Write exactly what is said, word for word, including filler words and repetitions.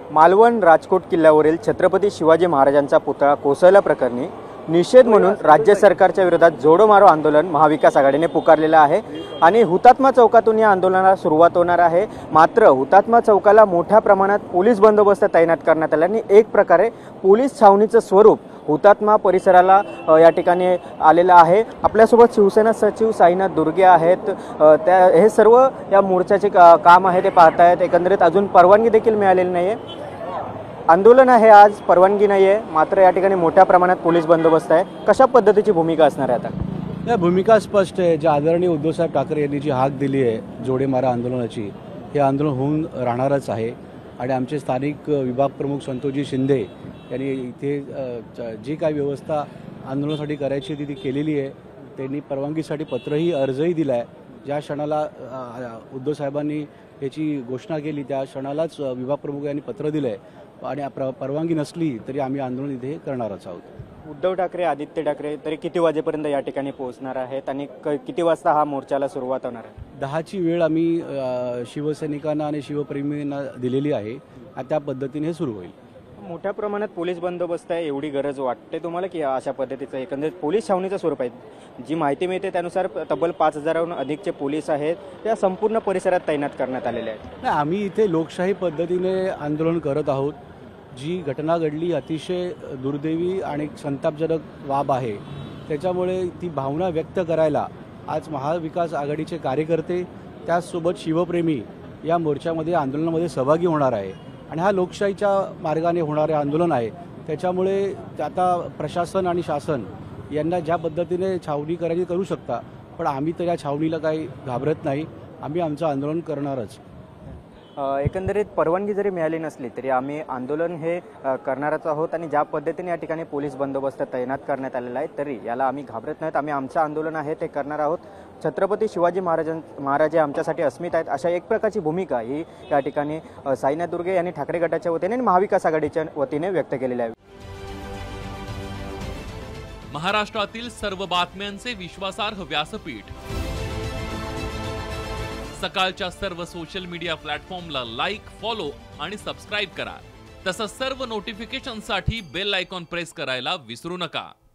मालवण राजकोट किल्ल्यावरील छत्रपती शिवाजी महाराजांचा पुतळा कोसळल्या प्रकरणी निषेध म्हणून राज्य सरकारच्या विरोधात जोडो मारो आंदोलन महाविकास आघाडीने पुकारलेलं आहे आणि हुतात्मा चौकातून या आंदोलनाला सुरुवात होणार आहे। मात्र हुतात्मा चौकाला मोठ्या प्रमाणात पोलीस बंदोबस्त तैनात करण्यात आल्याने एक प्रकारे पोलीस छावणीचं स्वरूप हुतात्मा परिसराला या ठिकाणी आलेला आहे। आपल्यासोबत शिवसेना सचिव साईनाथ दुर्गे आहेत। त्या हे सर्व या मोर्चाचे का, काम आहे ते पाहतायत। एकंदरीत अजून परवानगी देखील मिळालेली नाही आहे। आंदोलन आहे आज, परवानगी नाही आहे, मात्र या ठिकाणी मोठ्या प्रमाणात पोलीस बंदोबस्त आहे। कशा पद्धतीची भूमिका असणार आहे आता? या भूमिका स्पष्ट आहे। जे आदरणीय उद्धवसाहेब ठाकरे यांनी जी हाक दिली आहे जोडे मारा आंदोलनाची, हे आंदोलन होऊन राहणारच आहे। आणि आमचे स्थानिक विभाग प्रमुख संतोषजी शिंदे यांनी इथे जी काही व्यवस्था आंदोलनासाठी करायची ती ती केलेली आहे। त्यांनी परवानगीसाठी पत्रही अर्जही दिला आहे। ज्या क्षणाला उद्धव साहेबांनी याची घोषणा केली त्या क्षणालाच विभाग प्रमुख यांनी पत्र दिलं आहे आणि परवानगी नसली तरी आम्ही आंदोलन इथे करणारच आहोत। उद्धव ठाकरे आदित्य ठाकरे तरी किती वाजेपर्यंत या ठिकाणी पोहोचणार आहेत आणि किती वाजता हा मोर्चाला सुरुवात होणार आहे? दहाची वेळ आम्ही शिवसैनिकांना आणि शिवप्रेमींना दिलेली आहे। त्या पद्धतीने हे सुरू होईल। मोठ्या प्रमाणात पोलीस बंदोबस्त आहे, एवढी गरज वाटते तुम्हाला की अशा पद्धतीचं एकंदरीत पोलीस छावणीचं स्वरूप आहे? जी माहिती मिळते त्यानुसार तब्बल पाच हजाराहून अधिकचे पोलीस आहेत, त्या संपूर्ण परिसरात तैनात करण्यात आलेले आहेत। नाही, आम्ही इथे लोकशाही पद्धतीने आंदोलन करत आहोत। जी घटना घडली अतिशय दुर्दैवी आणि संतापजनक बाब आहे, त्याच्यामुळे ती भावना व्यक्त करायला आज महाविकास आघाडीचे कार्यकर्ते त्याचसोबत शिवप्रेमी या मोर्चामध्ये आंदोलनामध्ये सहभागी होणार आहे। आणि हा लोकशाहीच्या मार्गाने होणारे आंदोलन आहे, त्याच्यामुळे आता प्रशासन आणि शासन यांना ज्या पद्धतीने छावणी करायची करू शकता, पण आम्ही तर या छावणीला काही घाबरत नाही। आम्ही आमचं आंदोलन करणारच। एकंदरीत परवानगी जरी मिळाली नसली तरी आम्ही आंदोलन हे करणारच आहोत आणि ज्या पद्धतीने या ठिकाणी पोलीस बंदोबस्त तैनात करण्यात आलेला आहे तरी याला आम्ही घाबरत नाहीत। आम्ही आमचं आंदोलन आहे ते करणार आहोत। छत्रपती शिवाजी महाराजां महाराज आमच्यासाठी अस्मिता आहेत, अशा एक प्रकारची भूमिका ही या ठिकाणी साईनाथ दुर्गे यांनी ठाकरे गटाच्या वतीने आणि महाविकास आघाडीच्या वतीने व्यक्त केलेली आहे। महाराष्ट्रातील सर्व बातम्यांचे विश्वासार्ह व्यासपीठ, सकाळच्या सर्व सोशल मीडिया प्लॅटफॉर्मला लाईक, फॉलो आणि सबस्क्राईब करा। तसंच सर्व नोटिफिकेशनसाठी बेल आयकॉन प्रेस करायला विसरू नका।